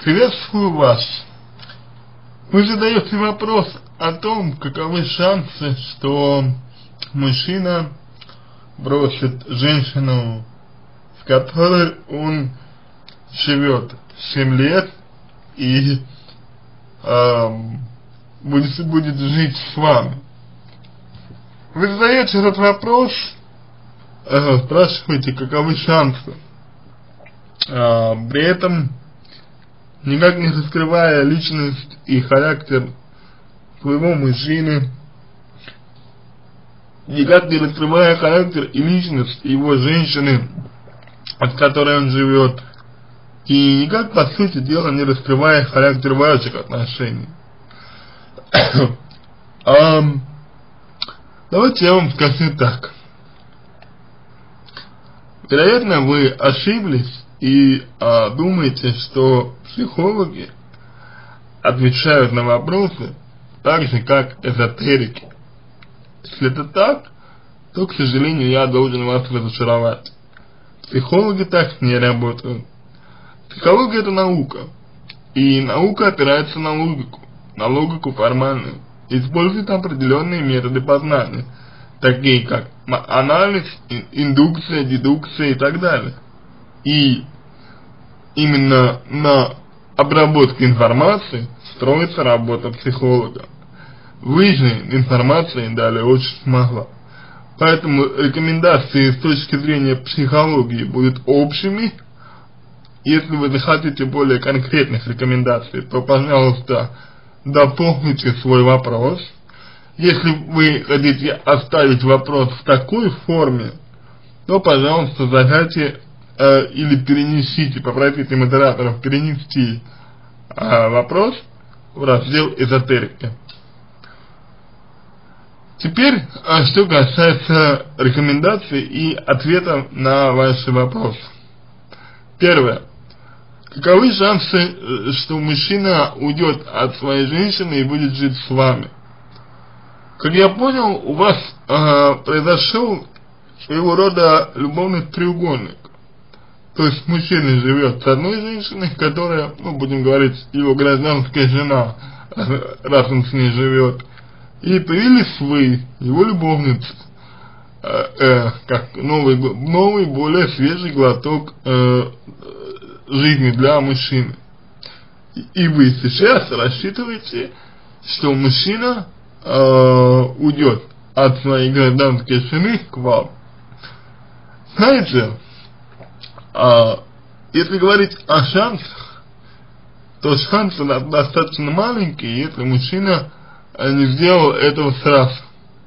Приветствую вас. Вы задаете вопрос о том, каковы шансы, что мужчина бросит женщину, с которой он живет 7 лет и будет жить с вами. Вы задаете этот вопрос, спрашиваете, каковы шансы, при этом никак не раскрывая личность и характер своего мужчины, никак не раскрывая характер и личность его женщины, от которой он живет, и никак, по сути дела, не раскрывая характер ваших отношений. Давайте я вам скажу так. Вероятно, вы ошиблись и думаете, что психологи отвечают на вопросы так же, как эзотерики. Если это так, то, к сожалению, я должен вас разочаровать. Психологи так не работают. Психология — это наука. И наука опирается на логику формальную. Использует определенные методы познания, такие как анализ, индукция, дедукция и так далее. И именно на обработке информации строится работа психолога. Вы же информации дали очень мало. Поэтому рекомендации с точки зрения психологии будут общими. Если вы захотите более конкретных рекомендаций, то, пожалуйста, дополните свой вопрос. Если вы хотите оставить вопрос в такой форме, то, пожалуйста, задайте или перенесите, попросите модераторов перенести вопрос в раздел эзотерики. Теперь, что касается рекомендаций и ответов на ваши вопросы. Первое. Каковы шансы, что мужчина уйдет от своей женщины и будет жить с вами? Как я понял, у вас произошел своего рода любовный треугольник. То есть мужчина живет с одной женщиной, которая, будем говорить, его гражданская жена, раз он с ней живет. И появились вы, его любовница, как новый, более свежий глоток жизни для мужчины. И вы сейчас рассчитываете, что мужчина уйдет от своей гражданской жены к вам. Знаете, если говорить о шансах, то шансы достаточно маленькие, если мужчина не сделал этого сразу.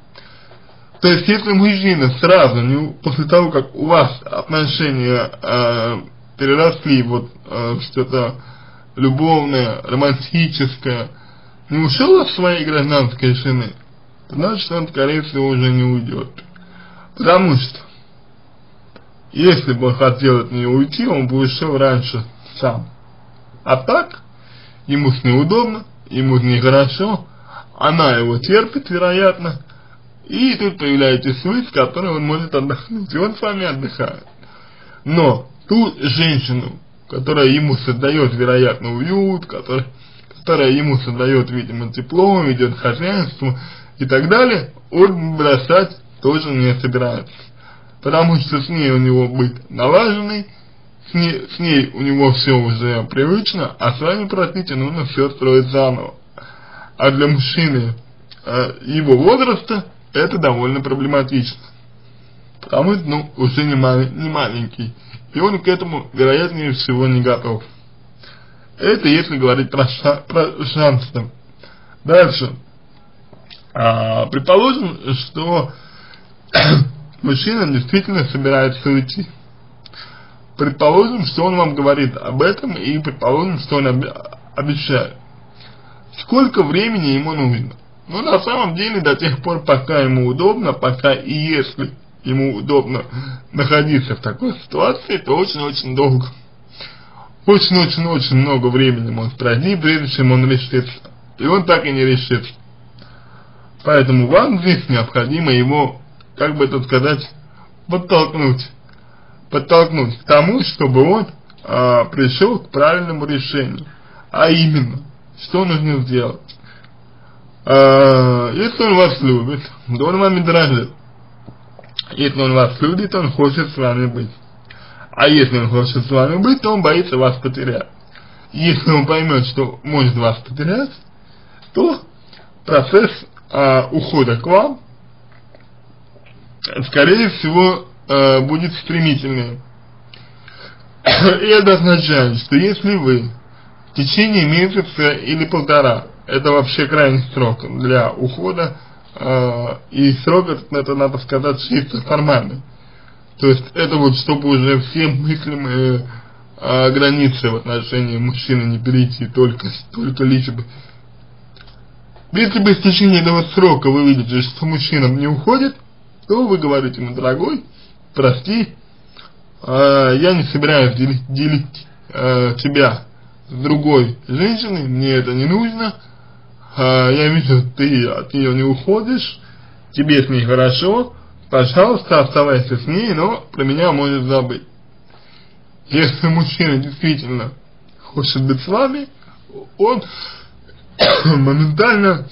То есть, если мужчина сразу, после того, как у вас отношения переросли в что-то любовное, романтическое, не ушел от своей гражданской жены, значит, он, скорее всего, уже не уйдет. Потому что, если бы он хотел от нее уйти, он бы ушел раньше сам. А так, ему с ней удобно, ему с ней хорошо, она его терпит, вероятно, и тут появляетесь вы, с которой он может отдохнуть, и он с вами отдыхает. Но ту женщину, которая ему создает, вероятно, уют, которая ему создает, видимо, тепло, ведет хозяйство и так далее, он бросать тоже не собирается. Потому что с ней у него быт налаженный, с ней у него все уже привычно, а с вами, простите, нужно все строить заново. А для мужчины его возраста это довольно проблематично. Потому что, уже не маленький. И он к этому, вероятнее всего, не готов. Это если говорить про шансы. Дальше. Предположим, что мужчина действительно собирается уйти. Предположим, что он вам говорит об этом, и предположим, что он обещает. Сколько времени ему нужно? На самом деле, до тех пор, пока ему удобно, пока и если ему удобно находиться в такой ситуации, то очень-очень долго. Очень-очень-очень много времени может пройти, прежде чем он решится. И он так и не решится. Поэтому вам здесь необходимо его, как бы это сказать, подтолкнуть к тому, чтобы он пришел к правильному решению. А именно, что нужно сделать? Если он вас любит, то он вами дорожит. Если он вас любит, он хочет с вами быть. А если он хочет с вами быть, то он боится вас потерять. Если он поймет, что может вас потерять, то процесс ухода к вам, скорее всего, будет стремительнее. И это означает, что если вы в течение месяца или полтора, это вообще крайний срок для ухода, и срок это надо сказать чисто формальный. То есть это вот чтобы уже все мыслимые границы в отношении мужчины не перейти только лишь бы. Если бы в течение этого срока вы видите, что мужчина не уходит, то вы говорите ему: дорогой, прости, я не собираюсь делить тебя с другой женщиной, мне это не нужно, я вижу, ты от нее не уходишь, тебе с ней хорошо, пожалуйста, оставайся с ней, но про меня можешь забыть. Если мужчина действительно хочет быть с вами, он моментально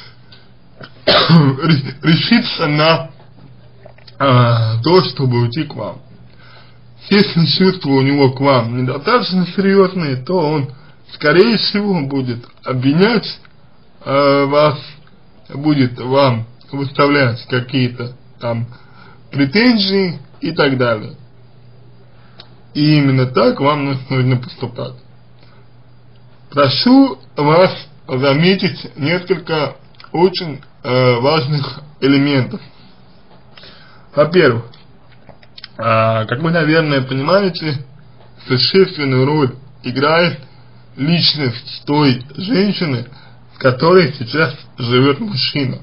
решится на то, чтобы уйти к вам. Если чувства у него к вам недостаточно серьезные, то он, скорее всего, будет обвинять вас, будет вам выставлять какие-то там претензии и так далее. И именно так вам нужно поступать. Прошу вас заметить несколько очень важных элементов. Во-первых, как вы, наверное, понимаете, существенную роль играет личность той женщины, с которой сейчас живет мужчина.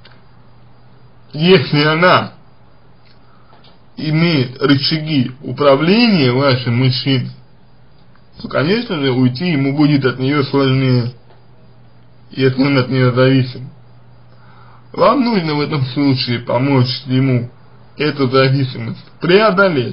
Если она имеет рычаги управления вашим мужчиной, то, конечно же, уйти ему будет от нее сложнее, если он от нее зависим. Вам нужно в этом случае помочь ему эту зависимость преодолеть.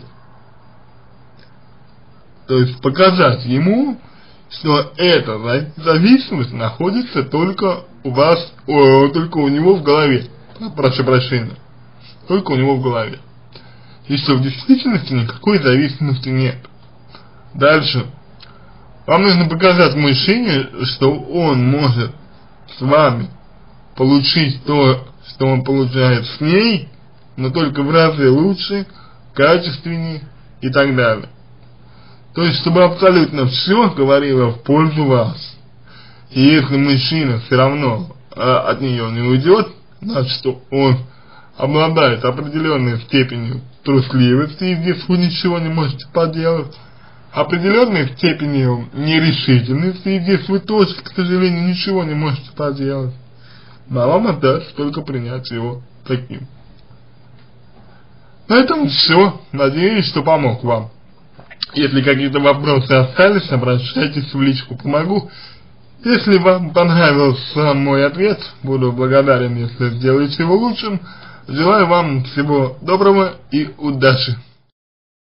То есть показать ему, что эта зависимость находится только у вас, только у него в голове. Прошу прощения. Только у него в голове. И что в действительности никакой зависимости нет. Дальше. Вам нужно показать мужчине, что он может с вами получить то, что он получает с ней, но только в разы лучше, качественнее и так далее. То есть, чтобы абсолютно все говорило в пользу вас. И если мужчина все равно от нее не уйдет, значит, он обладает определенной степенью трусливости, и здесь вы ничего не можете поделать, определенной степенью нерешительности, и здесь вы тоже, к сожалению, ничего не можете поделать. Но вам отдастся только принять его таким. На этом все. Надеюсь, что помог вам. Если какие-то вопросы остались, обращайтесь в личку, помогу. Если вам понравился мой ответ, буду благодарен, если сделаете его лучшим. Желаю вам всего доброго и удачи.